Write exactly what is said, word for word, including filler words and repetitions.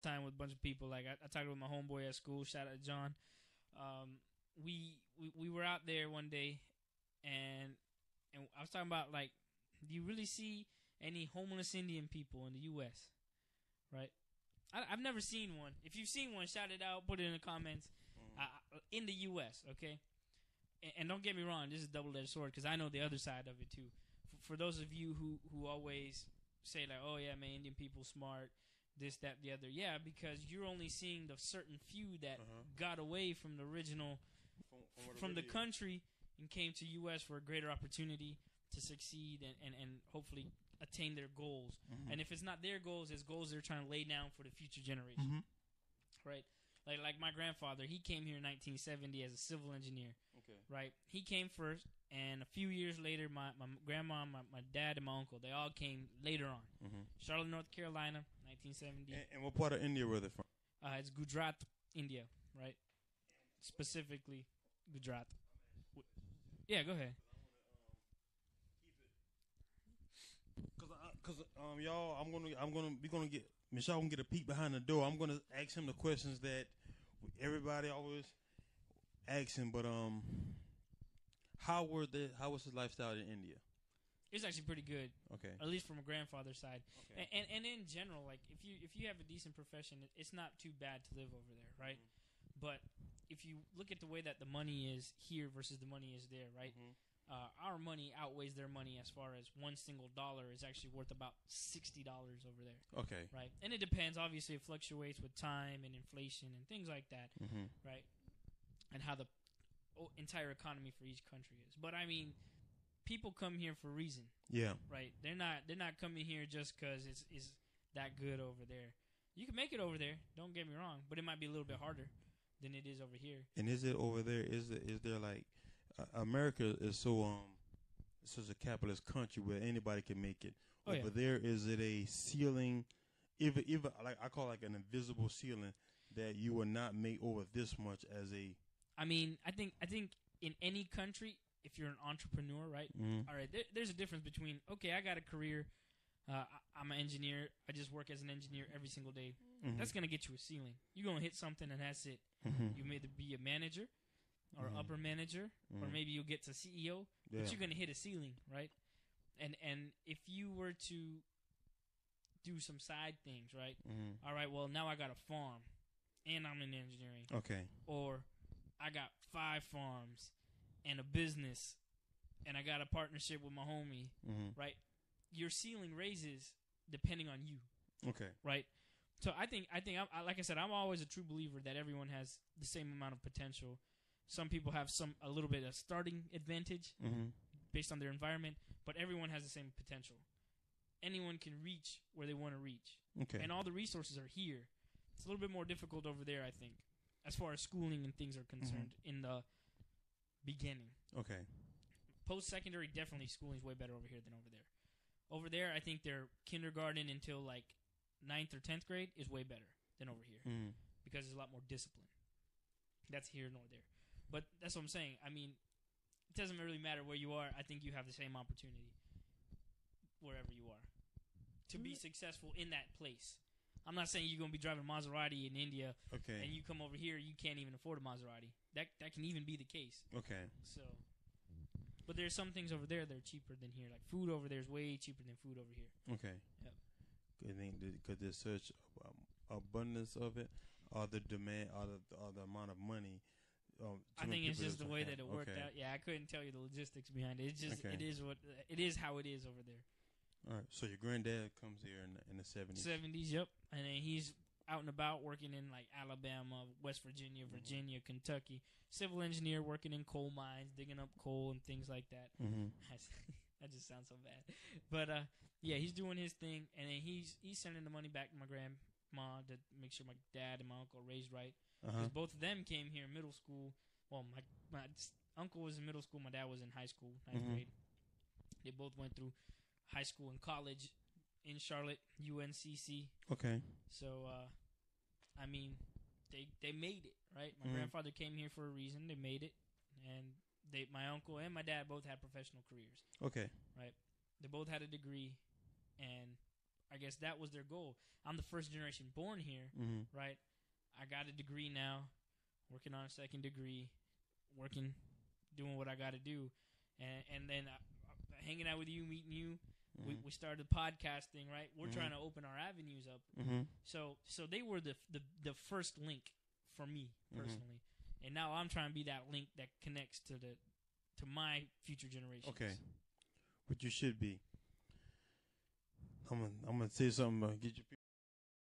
time with a bunch of people. Like I, I talked with my homeboy at school. Shout out to John. Um, we, we we were out there one day, and and I was talking about like, do you really see any homeless Indian people in the U S? Right? I, I've never seen one. If you've seen one, shout it out. Put it in the comments. Mm-hmm. Uh, in the U S, okay? And, and don't get me wrong, this is a double-edged sword because I know the other side of it too. For, for those of you who, who always say like, oh yeah, man, Indian people smart, this, that, the other. Yeah, because you're only seeing the certain few that Uh-huh. got away from the original, From, from, what it from the really is. country and came to U S for a greater opportunity to succeed and, and, and hopefully attain their goals. Mhm. And if it's not their goals, it's goals they're trying to lay down for the future generation. Mhm. Right? Like like my grandfather, he came here in nineteen seventy as a civil engineer. Okay. Right? He came first, and a few years later, my, my grandma, my, my dad, and my uncle, they all came later on. Mhm. Charlotte, North Carolina, nineteen seventy. And, and what part of India were they from? Uh, it's Gujarat, India, right? Specifically, Gujarat. W- Yeah, go ahead. Cause, I, cause um, y'all, I'm gonna, I'm gonna, we gonna get Michelle gonna get a peek behind the door. I'm gonna ask him the questions that everybody always asks him. But um, how were the, how was his lifestyle in India? It's actually pretty good, Okay. at least from a grandfather's side. Okay. And, and and in general, like if you if you have a decent profession, it- it's not too bad to live over there, right? But if you look at the way that the money is here versus the money is there, right? Mhm. Uh, our money outweighs their money as far as one single dollar is actually worth about sixty dollars over there, Okay. right? And it depends. Obviously, it fluctuates with time and inflation and things like that, Mhm. right? And how the o- entire economy for each country is. But I mean, people come here for a reason, Yeah. right? They're not they're not coming here just because it's is that good over there. You can make it over there. Don't get me wrong, but it might be a little bit harder than it is over here. And is it over there? Is it, is there like uh, America is so um, such a capitalist country where anybody can make it. Oh, Over yeah. there, is it a ceiling? Even even like I call it like an invisible ceiling that you will not make over this much as a. I mean, I think I think in any country, if you're an entrepreneur, right? Mhm. All right, there, there's a difference between okay, I got a career, uh, I, I'm an engineer, I just work as an engineer every single day. Mhm. That's gonna get you a ceiling. You're gonna hit something, and that's it. Mhm. You may either be a manager, or Mhm. upper manager, or Mhm. maybe you'll get to C E O. Yeah. But you're gonna hit a ceiling, right? And and if you were to do some side things, right? Mhm. All right, well now I got a farm, and I'm in engineering, Okay. or I got five farms and a business, and I got a partnership with my homie, Mhm. right? Your ceiling raises depending on you, Okay. right? So I think I think I'm, I, like I said, I'm always a true believer that everyone has the same amount of potential. Some people have some a little bit of starting advantage Mhm. based on their environment, but everyone has the same potential. Anyone can reach where they want to reach, Okay. and all the resources are here. It's a little bit more difficult over there, I think, as far as schooling and things are concerned in the beginning. Okay. Post-secondary, definitely schooling is way better over here than over there. Over there, I think their kindergarten until like ninth or tenth grade is way better than over here Mhm. because there's a lot more discipline. That's here nor there. But that's what I'm saying. I mean, it doesn't really matter where you are. I think you have the same opportunity wherever you are to be successful in that place. I'm not saying you're going to be driving a Maserati in India Okay. and you come over here, you can't even afford a Maserati. That that can even be the case. Okay. So, but there's some things over there that are cheaper than here. Like food over there is way cheaper than food over here. Okay. Yep. Good thing because there's such um, abundance of it, or the demand, or the, or the amount of money. Um, I think it's just the way that it it worked okay. out. Yeah, I couldn't tell you the logistics behind it. It's just Okay. it is what it is how it is over there. All right. So your granddad comes here in the, in the seventies. Seventies, yep. And then he's out and about working in like Alabama, West Virginia, Virginia, Kentucky. Civil engineer working in coal mines, digging up coal and things like that. Mm-hmm. That just sounds so bad. But uh, yeah, he's doing his thing, and then he's he's sending the money back to my grandma to make sure my dad and my uncle are raised right. Uh huh. Because both of them came here in middle school. Well, my my s- uncle was in middle school. My dad was in high school, ninth Mhm. grade. They both went through high school and college in Charlotte, U N C C. Okay. So, uh, I mean, they they made it, right? My Mhm. grandfather came here for a reason. They made it, and they my uncle and my dad both had professional careers. Okay. They both had a degree, and I guess that was their goal. I'm the first generation born here, Mm-hmm. right? I got a degree now, working on a second degree, working, doing what I got to do, and and then I, I, hanging out with you, meeting you. Mm-hmm. We we started podcasting, right? We're Mhm. trying to open our avenues up. Mm-hmm. So so they were the the the first link for me Mhm. personally, and now I'm trying to be that link that connects to the to my future generations. Okay. What you should be. I'm gonna I'm gonna say something. Uh, get your